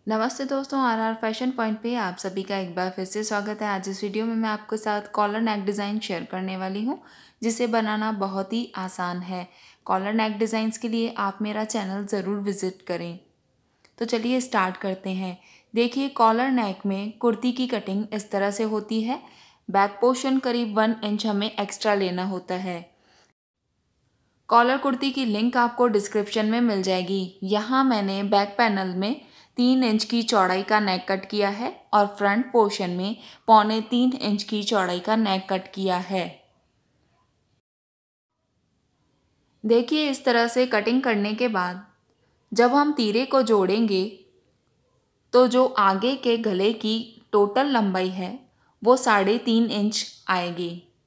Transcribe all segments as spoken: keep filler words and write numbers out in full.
नमस्ते दोस्तों, are are fashion point पे आप सभी का एक बार फिर से स्वागत है। आज इस वीडियो में मैं आपके साथ कॉलर नेक डिज़ाइन शेयर करने वाली हूँ, जिसे बनाना बहुत ही आसान है। कॉलर नेक डिज़ाइंस के लिए आप मेरा चैनल ज़रूर विज़िट करें। तो चलिए स्टार्ट करते हैं। देखिए, कॉलर नेक में कुर्ती की कटिंग इस तरह से होती है। बैक पोर्शन करीब वन इंच हमें एक्स्ट्रा लेना होता है। कॉलर कुर्ती की लिंक आपको डिस्क्रिप्शन में मिल जाएगी। यहाँ मैंने बैक पैनल में तीन इंच की चौड़ाई का नेक कट किया है और फ्रंट पोर्शन में पौने तीन इंच की चौड़ाई का नेक कट किया है। देखिए, इस तरह से कटिंग करने के बाद जब हम तीरे को जोड़ेंगे तो जो आगे के गले की टोटल लंबाई है वो साढ़े तीन इंच आएगी।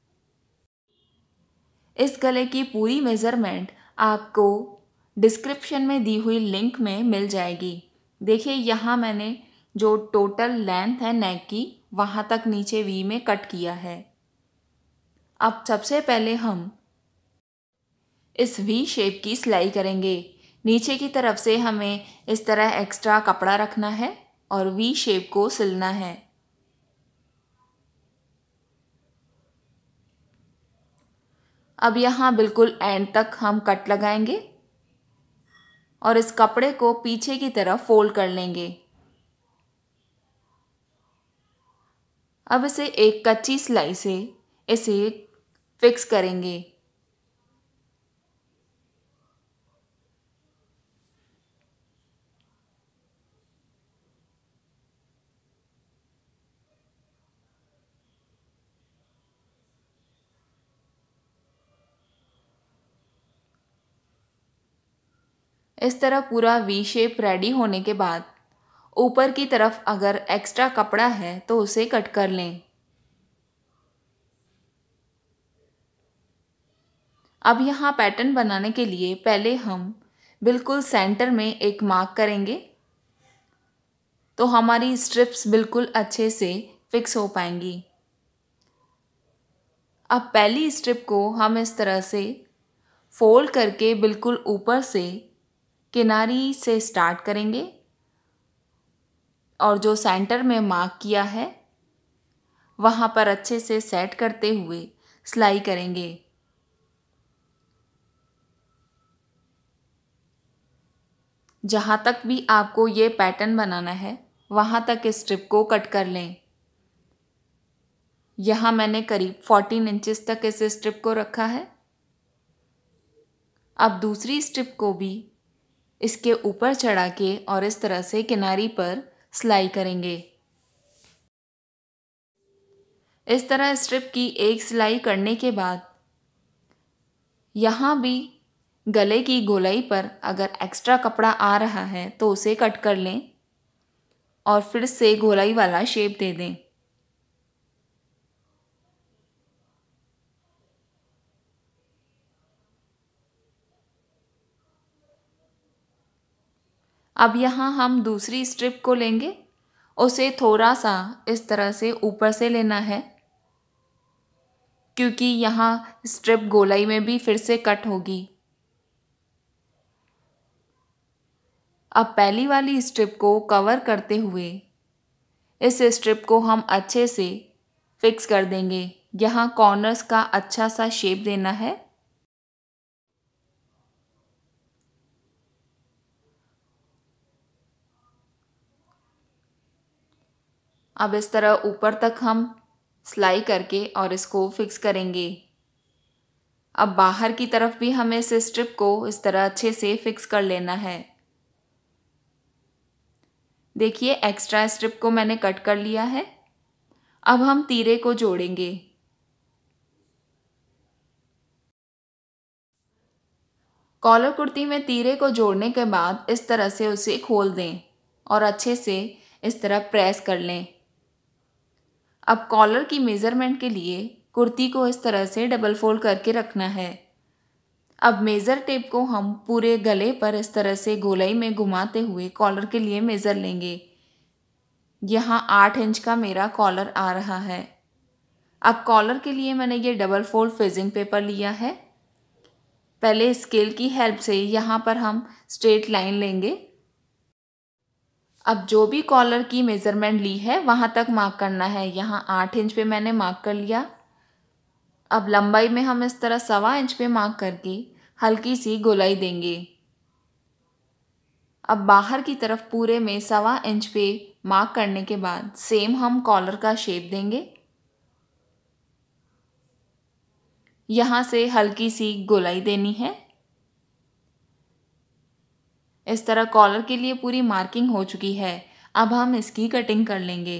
इस गले की पूरी मेज़रमेंट आपको डिस्क्रिप्शन में दी हुई लिंक में मिल जाएगी। देखिए, यहाँ मैंने जो टोटल लेंथ है नेक की वहाँ तक नीचे वी में कट किया है। अब सबसे पहले हम इस वी शेप की सिलाई करेंगे। नीचे की तरफ से हमें इस तरह एक्स्ट्रा कपड़ा रखना है और वी शेप को सिलना है। अब यहाँ बिल्कुल एंड तक हम कट लगाएंगे और इस कपड़े को पीछे की तरफ फोल्ड कर लेंगे। अब इसे एक कच्ची सिलाई से इसे फिक्स करेंगे। इस तरह पूरा वी शेप रेडी होने के बाद ऊपर की तरफ अगर एक्स्ट्रा कपड़ा है तो उसे कट कर लें। अब यहाँ पैटर्न बनाने के लिए पहले हम बिल्कुल सेंटर में एक मार्क करेंगे तो हमारी स्ट्रिप्स बिल्कुल अच्छे से फिक्स हो पाएंगी। अब पहली स्ट्रिप को हम इस तरह से फोल्ड करके बिल्कुल ऊपर से किनारी से स्टार्ट करेंगे और जो सेंटर में मार्क किया है वहाँ पर अच्छे से सेट करते हुए सिलाई करेंगे। जहाँ तक भी आपको ये पैटर्न बनाना है वहाँ तक इस स्ट्रिप को कट कर लें। यहाँ मैंने करीब चौदह इंचेस तक इस स्ट्रिप को रखा है। अब दूसरी स्ट्रिप को भी इसके ऊपर चढ़ा के और इस तरह से किनारी पर सिलाई करेंगे। इस तरह स्ट्रिप की एक सिलाई करने के बाद यहाँ भी गले की गोलाई पर अगर एक्स्ट्रा कपड़ा आ रहा है तो उसे कट कर लें और फिर से गोलाई वाला शेप दे दें। अब यहाँ हम दूसरी स्ट्रिप को लेंगे, उसे थोड़ा सा इस तरह से ऊपर से लेना है क्योंकि यहाँ स्ट्रिप गोलाई में भी फिर से कट होगी। अब पहली वाली स्ट्रिप को कवर करते हुए इस स्ट्रिप को हम अच्छे से फिक्स कर देंगे। यहाँ कॉर्नर्स का अच्छा सा शेप देना है। अब इस तरह ऊपर तक हम सिलाई करके और इसको फिक्स करेंगे। अब बाहर की तरफ भी हमें इस स्ट्रिप को इस तरह अच्छे से फिक्स कर लेना है। देखिए, एक्स्ट्रा स्ट्रिप को मैंने कट कर लिया है। अब हम तीरे को जोड़ेंगे। कॉलर कुर्ती में तीरे को जोड़ने के बाद इस तरह से उसे खोल दें और अच्छे से इस तरह प्रेस कर लें। अब कॉलर की मेज़रमेंट के लिए कुर्ती को इस तरह से डबल फोल्ड करके रखना है। अब मेज़र टेप को हम पूरे गले पर इस तरह से गोलाई में घुमाते हुए कॉलर के लिए मेज़र लेंगे। यहाँ आठ इंच का मेरा कॉलर आ रहा है। अब कॉलर के लिए मैंने ये डबल फोल्ड फेजिंग पेपर लिया है। पहले स्केल की हेल्प से यहाँ पर हम स्ट्रेट लाइन लेंगे। अब जो भी कॉलर की मेज़रमेंट ली है वहाँ तक मार्क करना है। यहाँ आठ इंच पे मैंने मार्क कर लिया। अब लंबाई में हम इस तरह सवा इंच पे मार्क करके हल्की सी गोलाई देंगे। अब बाहर की तरफ पूरे में सवा इंच पे मार्क करने के बाद सेम हम कॉलर का शेप देंगे। यहाँ से हल्की सी गोलाई देनी है। इस तरह कॉलर के लिए पूरी मार्किंग हो चुकी है। अब हम इसकी कटिंग कर लेंगे।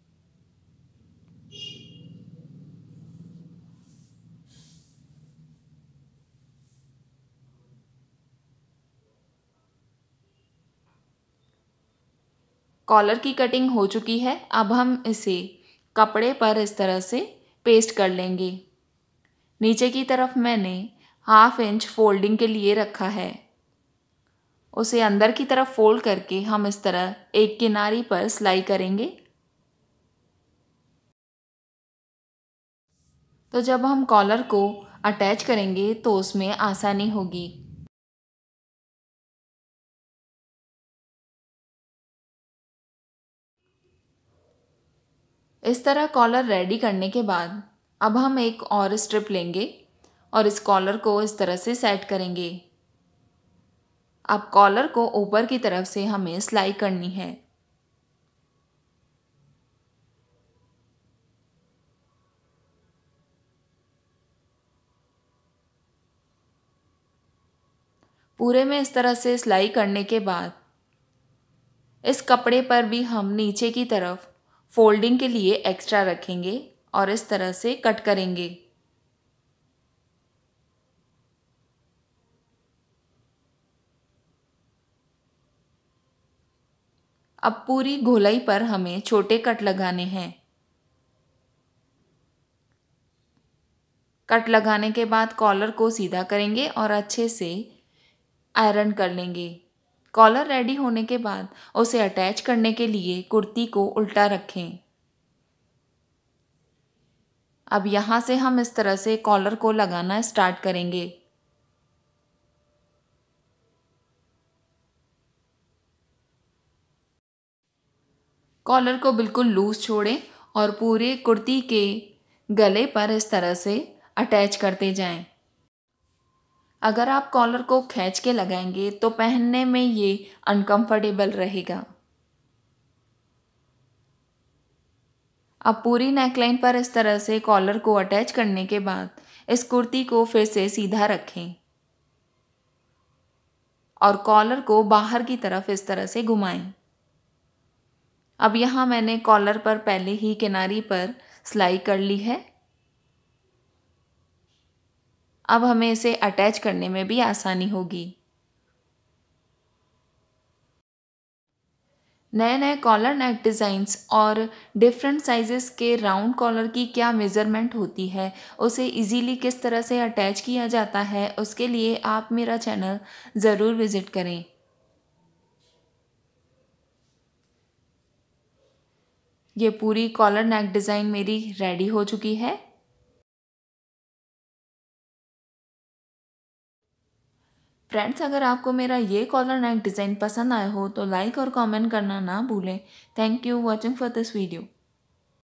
कॉलर की कटिंग हो चुकी है। अब हम इसे कपड़े पर इस तरह से पेस्ट कर लेंगे। नीचे की तरफ मैंने हाफ इंच फोल्डिंग के लिए रखा है। उसे अंदर की तरफ फोल्ड करके हम इस तरह एक किनारी पर सिलाई करेंगे। तो जब हम कॉलर को अटैच करेंगे तो उसमें आसानी होगी। इस तरह कॉलर रेडी करने के बाद अब हम एक और स्ट्रिप लेंगे और इस कॉलर को इस तरह से सेट करेंगे। अब कॉलर को ऊपर की तरफ से हमें सिलाई करनी है। पूरे में इस तरह से सिलाई करने के बाद इस कपड़े पर भी हम नीचे की तरफ फोल्डिंग के लिए एक्स्ट्रा रखेंगे और इस तरह से कट करेंगे। अब पूरी गोलाई पर हमें छोटे कट लगाने हैं। कट लगाने के बाद कॉलर को सीधा करेंगे और अच्छे से आयरन कर लेंगे। कॉलर रेडी होने के बाद उसे अटैच करने के लिए कुर्ती को उल्टा रखें। अब यहाँ से हम इस तरह से कॉलर को लगाना स्टार्ट करेंगे। कॉलर को बिल्कुल लूज छोड़ें और पूरे कुर्ती के गले पर इस तरह से अटैच करते जाएं। अगर आप कॉलर को खींच के लगाएंगे तो पहनने में ये अनकंफर्टेबल रहेगा। अब पूरी नेकलाइन पर इस तरह से कॉलर को अटैच करने के बाद इस कुर्ती को फिर से सीधा रखें और कॉलर को बाहर की तरफ इस तरह से घुमाएं। अब यहाँ मैंने कॉलर पर पहले ही किनारी पर सिलाई कर ली है। अब हमें इसे अटैच करने में भी आसानी होगी। नए नए कॉलर नेक डिज़ाइंस और डिफरेंट साइज़ेस के राउंड कॉलर की क्या मेज़रमेंट होती है, उसे इजीली किस तरह से अटैच किया जाता है, उसके लिए आप मेरा चैनल ज़रूर विज़िट करें। ये पूरी कॉलर नेक डिज़ाइन मेरी रेडी हो चुकी है। फ्रेंड्स, अगर आपको मेरा ये कॉलर नेक डिज़ाइन पसंद आया हो तो लाइक और कमेंट करना ना भूलें। Thank you watching for this video.